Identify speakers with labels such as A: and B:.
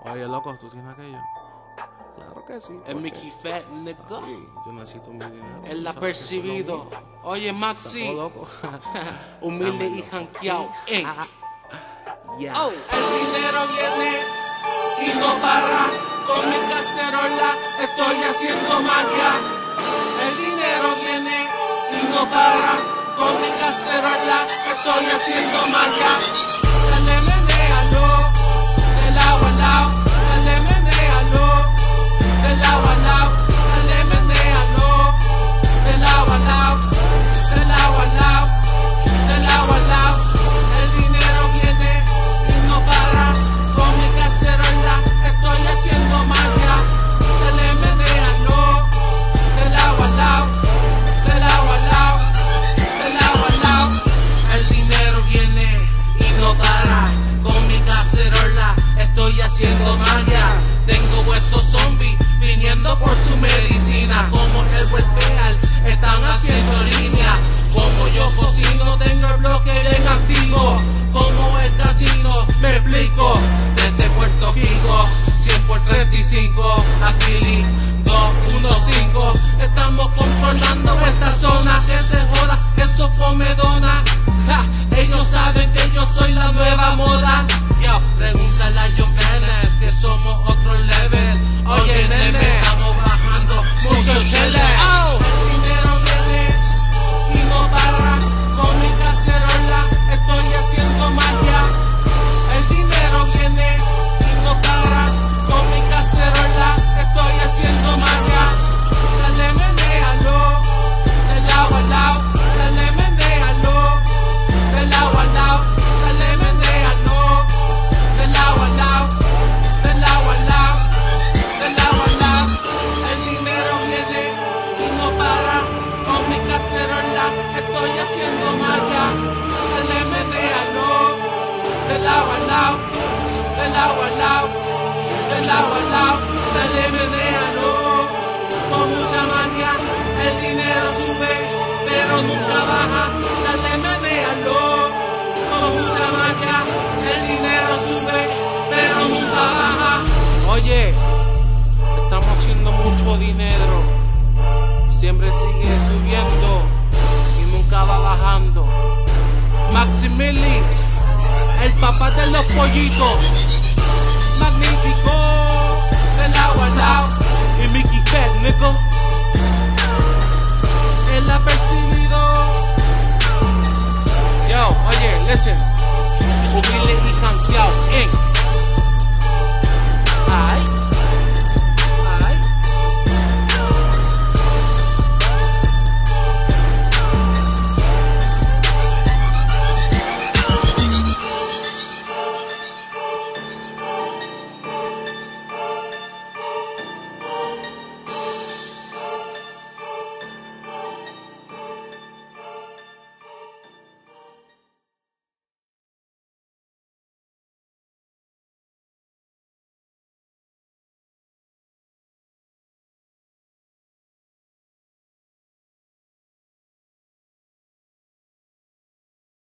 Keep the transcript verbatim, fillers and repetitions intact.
A: Oye, loco, ¿tú tienes aquello?
B: Claro que sí.
C: El Mickey Fat, nigga.
A: Sí, yo necesito mi dinero.
C: Él la ha
A: ¿Sabes que eso es lo
C: percibido.
A: mío?
C: Oye, Maxi.
A: Oh, loco.
C: Humilde y janqueado. Ey.
A: Ya.
C: Oh. El dinero viene y no para. Con mi cacerola estoy haciendo magia. El dinero viene y no para. Con mi cacerola estoy haciendo magia. Se le menéalo de lado a lado. Se le menéalo de lado a lado. Se le menéalo de lado a lado. De lado a lado. De lado a lado. El dinero viene y no para. Con mi cacerola estoy haciendo magia. Se le menéalo de lado a lado. De lado a lado. De lado a lado. El dinero viene y no para. Con mi cacerola estoy haciendo magia. Tengo vuestros zombies viniendo por su medicina. Como el welfare están haciendo línea. Como yo cocino tengo el bloque bien activo. Como el casino me explico. Desde Puerto Rico cien por treinta y cinco a Philly dos uno cinco. Estamos controlando esta zona. Que se joda, que eso come dona. Ja, ellos saben que yo soy la nueva moda. Yo, pregúntale a John Vélez que somos otro level. Oye, nene, estamos bajando mucho chele. Oh. El dinero viene y no para. Con mi cacerola estoy haciendo magia. El dinero viene y no para. Con mi cacerola estoy haciendo magia. Se le menéalo de lado a lado. Se le menéalo de lado a lado. Se le menéalo de lado a lado. De lado a lado. De lado a lado. El dinero viene y no para. Con mi cacerola estoy haciendo magia. Se le menéalo de lado a lado. De lado a lado. De lado a lado. Se le menéalo con mucha magia. El dinero sube pero nunca baja. Se le menéalo con mucha magia. El dinero sube pero nunca baja. Oye, estamos haciendo mucho dinero. Siempre sigue subiendo y nunca va bajando. Maximili, el papá de los pollitos.